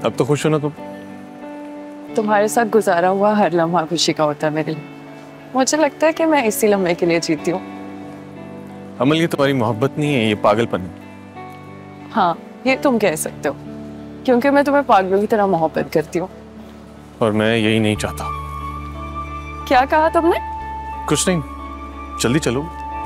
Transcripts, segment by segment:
अब तो खुश हो ना तुम? तुम्हारे साथ गुजारा हुआ हर लम्हा खुशी का होता है मेरे लिए। मुझे लगता है कि मैं इसी लम्हे के लिए जीती हूँ। अमल, ये तुम्हारी मोहब्बत नहीं है, ये पागलपन है। हाँ, ये तुम कह सकते हो, क्योंकि मैं तुम्हें पागलों की तरह मोहब्बत करती हूँ। और मैं यही नहीं चाहता। क्या कहा तुमने? कुछ नहीं, जल्दी चलो।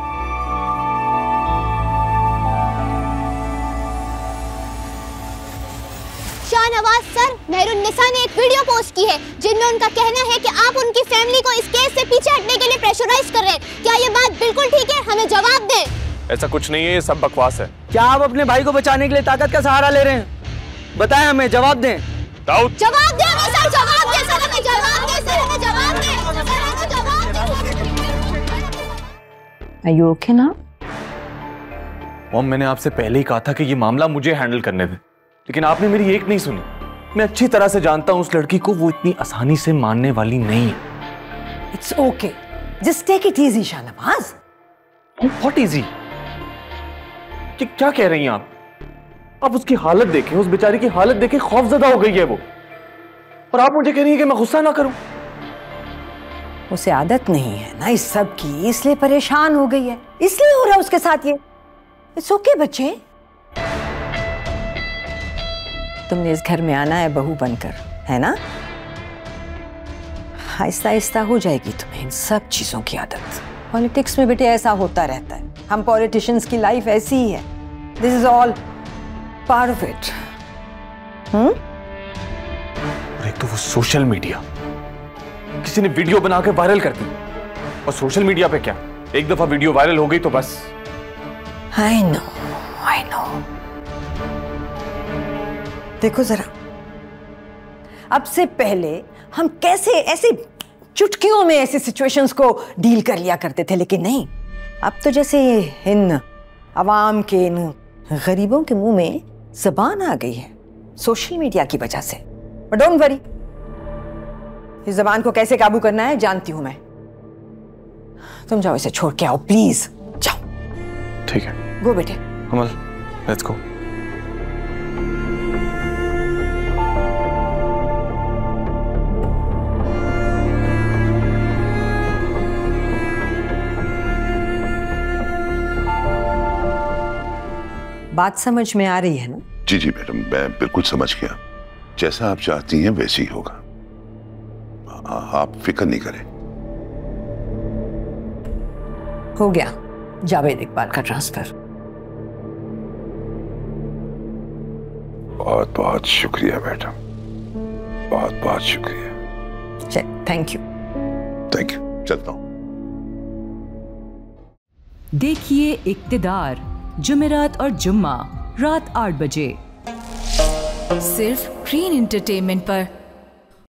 शाहनवाज सर, मेहरुन्निसा ने एक वीडियो पोस्ट की है जिनमें उनका कहना है कि आप उनकी फैमिली को इस केस से पीछे हटने के लिए प्रेशराइज कर रहे हैं। क्या ये बात बिल्कुल ठीक है? हमें जवाब दें। ऐसा कुछ नहीं है, ये सब बकवास है। क्या आप अपने भाई को बचाने के लिए ताकत का सहारा ले रहे हैं? बताएं हमें, जवाब दें। दाऊद, जवाब दें हमें सर, जवाब दें सर, हमें जवाब दें सर, हमें जवाब दें सर, हमें जवाब दें। Are you okay now? Mom, मैंने आपसे पहले ही कहा था कि ये मामला मुझे हैंडल करने दे, लेकिन आपने मेरी एक नहीं सुनी। मैं अच्छी तरह से जानता हूं उस लड़की को, वो इतनी आसानी से मानने वाली नहीं है। It's okay. Just take it easy, Shahnawaz. What easy? क्या कह रही हैं आप? आप उसकी हालत देखें, उस बेचारी की हालत देखें, खौफजदा हो गई है वो, और आप मुझे कह रही हैं कि मैं गुस्सा ना करूं। उसे आदत नहीं है ना इस सब की, इसलिए परेशान हो गई है, इसलिए हो रहा है उसके साथ ये। इट्स ओके बच्चे, तुमने इस घर में आना है बहू बनकर, है ना? आहिस्ता आहिस्ता हो जाएगी तुम्हें इन सब चीजों की आदत। पॉलिटिक्स में बेटे ऐसा होता रहता है, हम पॉलिटिशियंस की लाइफ ऐसी ही है। This is all part of it. और एक तो वो सोशल मीडिया, किसी ने वीडियो बना के वायरल कर दी, और सोशल मीडिया पे क्या, एक दफा वीडियो वायरल हो गई तो बस। I know. देखो जरा, अब से पहले हम कैसे ऐसे चुटकियों में ऐसी सिचुएशंस को डील कर लिया करते थे, लेकिन नहीं, अब तो जैसे इन अवाम के, इन गरीबों के मुंह में जबान आ गई है सोशल मीडिया की वजह से। बट डोंट वरी, इस जबान को कैसे काबू करना है जानती हूं मैं। तुम जाओ, इसे छोड़ के आओ प्लीज, जाओ। ठीक है, गो बेटे। Amal, let's go. बात समझ में आ रही है ना? जी जी मैडम, मैं बिल्कुल समझ गया। जैसा आप चाहती हैं वैसे ही होगा, आप फिक्र नहीं करें। हो गया जावेद इकबाल का ट्रांसफर। बहुत बहुत शुक्रिया मैडम, बहुत बहुत शुक्रिया। चल, थैंक यू। थैंक यू, चलता हूं। देखिए इक्तिदार, जुमेरात और जुम्मा रात 8 बजे, सिर्फ ग्रीन एंटरटेनमेंट पर।